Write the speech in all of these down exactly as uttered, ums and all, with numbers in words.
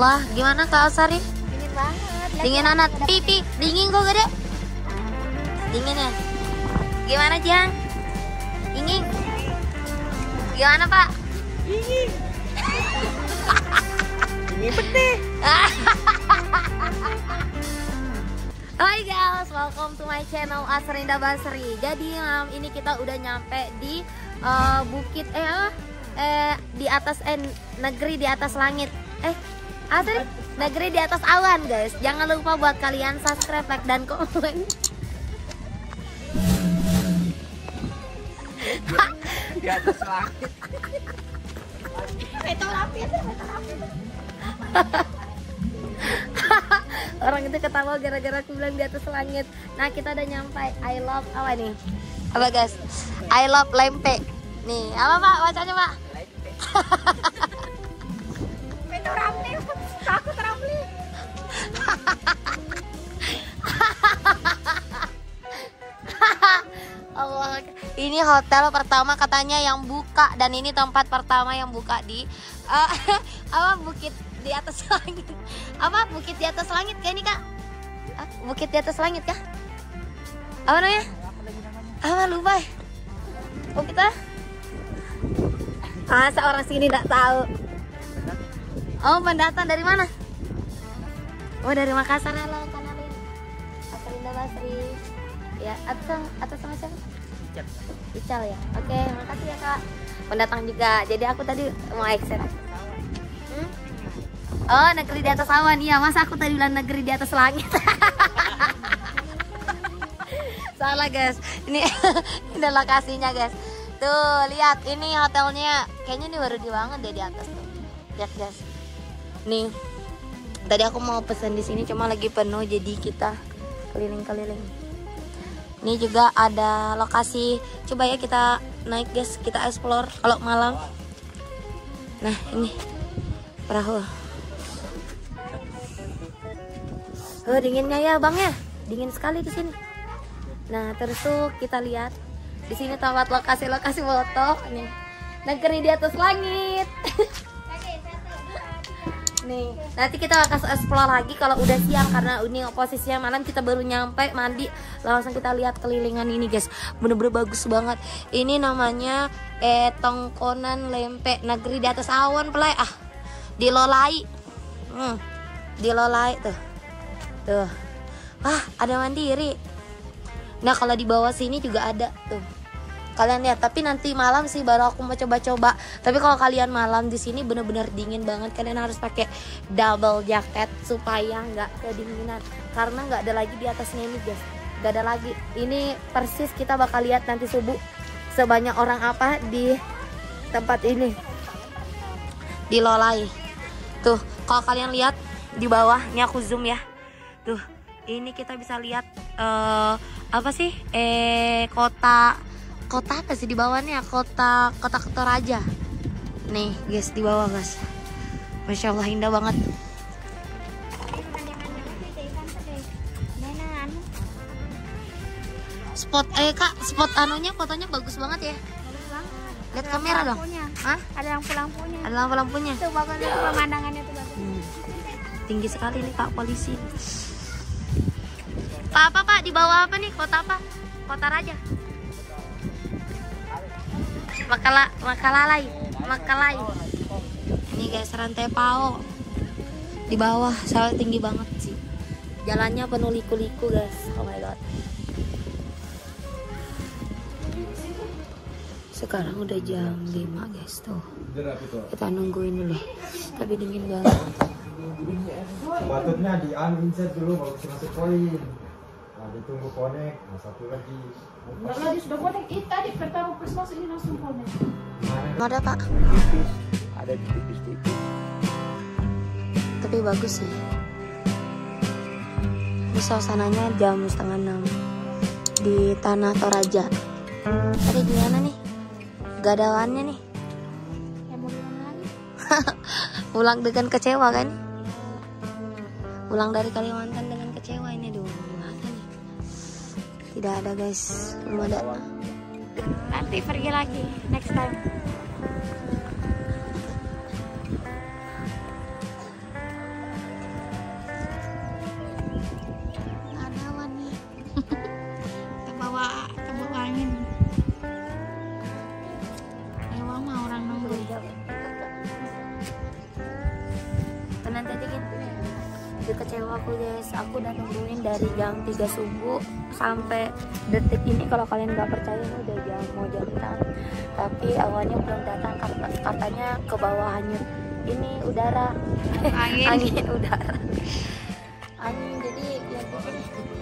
Allah. Gimana Kak Asari? Dingin banget. Dingin anak. Pipi, dingin kok gede. Dingin ya. Gimana Jang? Dingin. Gimana Pak? Dingin. Ini pedih. Hai guys, welcome to my channel Asrinda Basri. Jadi malam ini kita udah nyampe di uh, bukit eh apa? Eh di atas eh negeri di atas langit. Eh Asri, negeri di atas awan guys. Jangan lupa buat kalian subscribe, like dan komen. Di atas langit. Itu rapi, itu rapi. Orang itu ketawa gara-gara aku bilang di atas langit. Nah kita udah nyampe. I love apa nih? Apa guys? I love lempe. Nih apa Pak? Bacanya Pak? Itu rapi. Takut rapi. Allah. Ini hotel pertama katanya yang buka, dan ini tempat pertama yang buka di uh, apa bukit di atas langit. Apa bukit di atas langit kayak ini Kak? Ah, bukit di atas langit kah? Apa namanya? Apa lupa? Oh kita? Ah, seorang sini tidak tahu. Oh pendatang dari mana? Oh dari Makassar. Halo kenalin. Asrinda Basri. Ya atas atas sama siapa? Ical. Ical ya. Oke makasih ya Kak. Pendatang juga. Jadi aku tadi mau exit. Hmm? Oh negeri di atas awan. Iya masa aku tadi bilang negeri di atas langit. Salah guys. Ini ini lokasinya guys. Tuh lihat ini hotelnya. Kayaknya ini baru dibangun deh di atas tuh. Lihat guys. Nih. Tadi aku mau pesan di sini cuma lagi penuh jadi kita keliling-keliling. Ini juga ada lokasi. Coba ya kita naik guys, kita explore kalau malam. Nah ini perahu. Oh dinginnya ya bang ya, dingin sekali di sini. Nah terus tuh kita lihat di sini tempat lokasi-lokasi foto nih, negeri di atas langit. Nih nanti kita akan explore lagi kalau udah siang, karena ini posisinya malam, kita baru nyampe mandi langsung kita lihat kelilingan ini guys, bener-bener bagus banget. Ini namanya eh Tongkonan Lempe, negeri di atas awan pelai ah di Lolai. Hmm, di Lolai tuh. Tuh. Wah, ada mandiri. Nah, kalau di bawah sini juga ada tuh. Kalian lihat, tapi nanti malam sih baru aku mau coba-coba. Tapi kalau kalian malam di sini bener-bener dingin banget. Kalian harus pakai double jacket supaya nggak kedinginan. Karena nggak ada lagi di atasnya ini, guys. Nggak ada lagi. Ini persis kita bakal lihat nanti subuh sebanyak orang apa di tempat ini. Di Lolai. Tuh, kalau kalian lihat di bawah, ini aku zoom ya. Tuh, ini kita bisa lihat uh, apa sih? Eh kota kota apa sih di bawahnya? Kota kota Toraja. Nih, guys, di bawah, guys. Masya Allah indah banget. Spot eh Kak, spot anunya fotonya bagus banget ya. Lihat kamera dong. Hah? Ada lampu-lampunya. Ada lampu-lampunya. Tuh bagus pemandangannya tuh bagus. Hmm. Tinggi sekali nih Kak polisi. Pak apa Pak di bawah apa nih? Kota apa? Kota Raja. Makala Makalalai, Makalai. Ini guys rantai Pao. Di bawah sangat tinggi banget sih. Jalannya penuh liku-liku guys. Oh my god. Sekarang udah jam lima guys tuh. Kita nungguin dulu. Tapi dingin banget. Patutnya di uninset dulu baru masuk poin. Nah, ditunggu connect. Nah, satu lagi. Enggak lagi sudah connect. Ini tadi pertama pas masuk ini langsung connect. Ada Pak. Tipis. Ada di tipis-tipis. Tapi bagus sih. Ini suasananya jam setengah enam di Tanah Toraja. Tadi gimana nih? Gak ada awannya nih. Ya mau gimana lagi? Pulang dengan kecewa kan? Pulang dari Kalimantan dengan kecewa ini dulu. Gimana nih? Tidak ada guys, belum ada. Nanti pergi lagi next time. aku guys, aku udah nungguin dari jam tiga subuh sampai detik ini. Kalau kalian nggak percaya ini udah jam mau jam enam, tapi awalnya belum datang karena katanya ke bawah hanyut ini udara angin angin udara angin, jadi ya begini.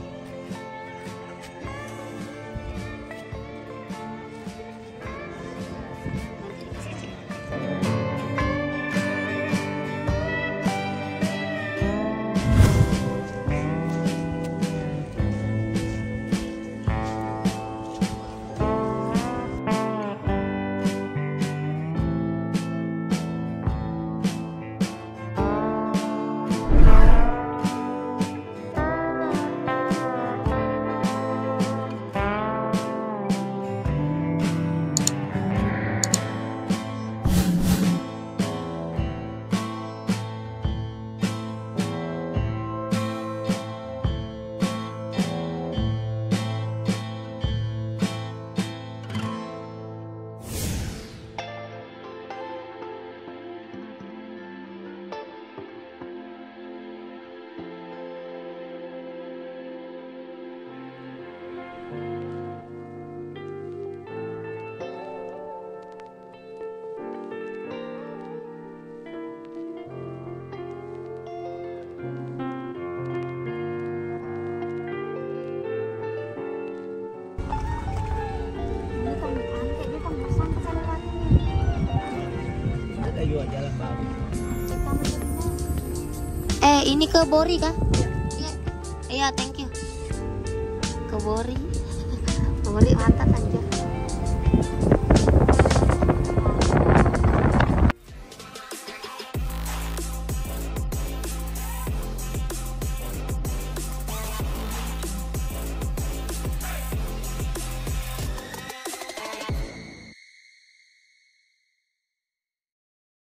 Eh, ini ke Bori kah? Iya. Iya, thank you. Ke Bori. Bori mantap kan.